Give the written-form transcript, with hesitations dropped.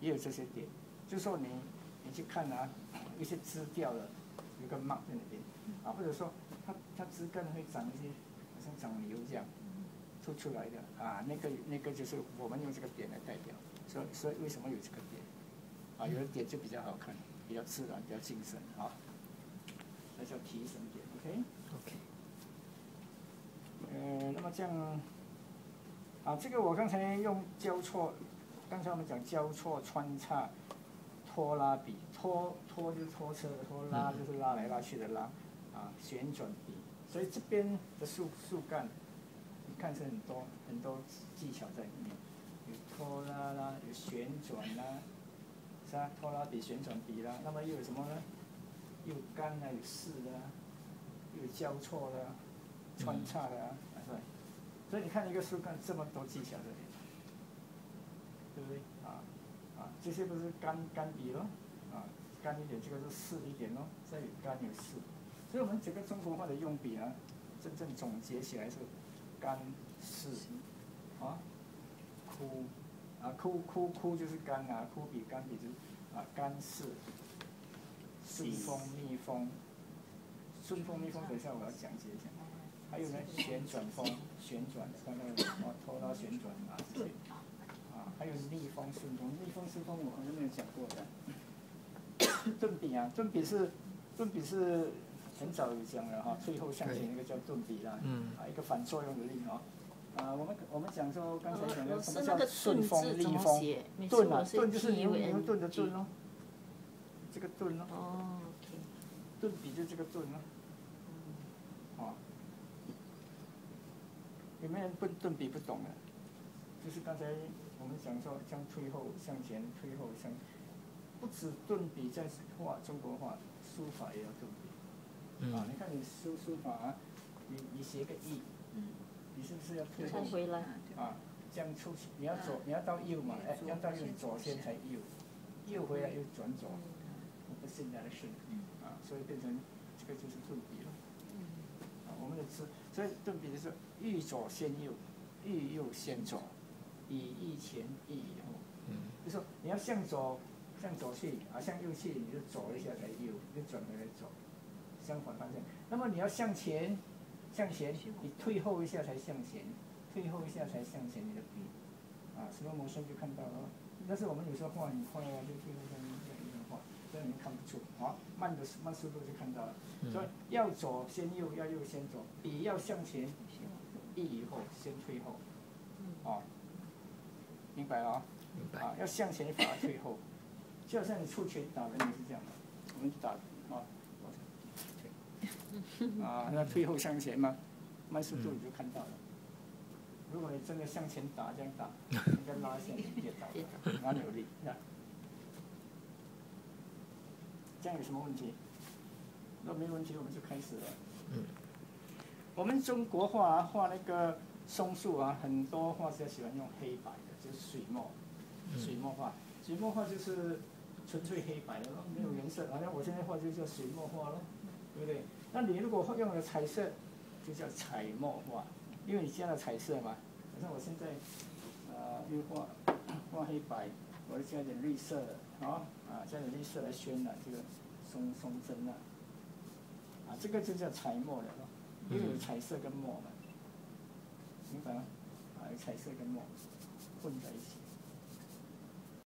也有这些点，就是说你去看啊，一些枝掉了，有个 mark 在那边啊，或者说它枝干会长一些好像长瘤这样凸出来的啊，那个就是我们用这个点来代表，所以为什么有这个点啊？有的点就比较好看，比较自然，比较精神啊，那叫提神点 ，OK。那么这样啊，这个我刚才用交错，刚才我们讲交错穿插。拖拉笔，拖就是拖车的拖，拉就是拉来拉去的拉，啊，旋转笔，所以这边的树干，你看是很多技巧在里面，有拖拉啦，有旋转啦，是吧？拖拉笔、旋转笔啦，那么又有什么呢？又有杆啦，有势啦，又有交错啦，穿插啦，是吧？所以你看一个树干这么多技巧在里面，对不对？啊。这些都是干笔咯，啊，干一点，这个是势一点咯，这有干有势，所以我们整个中国话的用笔啊，真正总结起来是干势，啊，枯，啊枯就是干啊，枯笔干笔就是啊干势，顺风逆风，顺风逆风等一下我要讲解一下，还有呢旋转风，旋转刚刚拖拉旋转啊这些。还有逆风顺风，逆风顺风我好像没有讲过的。顿笔啊，顿笔是很早有讲了哈，退后向前那个叫顿笔啦，啊一个反作用的力哈。我们讲说刚才讲的什么叫顺风逆风？顿啊，顿就是牛顿的顿咯，这个顿咯。 哦， 顿笔就这个顿咯。啊，有没有人顿笔不懂的？就是刚才我们讲说，将退后向前，退后向，不止顿笔在画中国画，书法也要顿笔。啊，你看你书法啊，你写个义，你是不是要退后？ 回来。 啊，这样出去，你要到右嘛，哎，要到右左先才右，右回来又转左，不是现在的事。啊，所以变成这个就是顿笔了。啊，我们的字，所以顿笔就是欲左先右，欲右先左。以义前，义以后。就说你要向左去，啊，向右去，你就左一下才右，你就转回来走，相反方向。那么你要向前，你退后一下才向前，退后一下才向前你的笔，啊，什么模式就看到了。但是我们有时候画很快啊，就退后向右画，这样你看不出，啊，慢速度就看到了。所以要左先右，要右先左，笔要向前，义以后先退后，啊。明白啊？ 明白。 啊，要向前反而退后，就好像你出拳打人也是这样的，我们打啊，退，啊，那退后向前嘛，慢速度你就看到了。如果你真的向前打这样打，应该拉下你跌倒，哪有力？那这样有什么问题？如果没问题，我们就开始了。我们中国画啊，画那个松树啊，很多画家喜欢用黑白的。就是水墨画，水墨画就是纯粹黑白的咯，没有颜色。好像我现在画就叫水墨画咯，对不对？那你如果用了彩色，就叫彩墨画，因为你加了彩色嘛。好像我现在又画黑白，我就加一点绿色的，加点绿色来渲染这个松针啊，这个就叫彩墨的咯，因为有彩色跟墨嘛，明白吗？有彩色跟墨混在一起。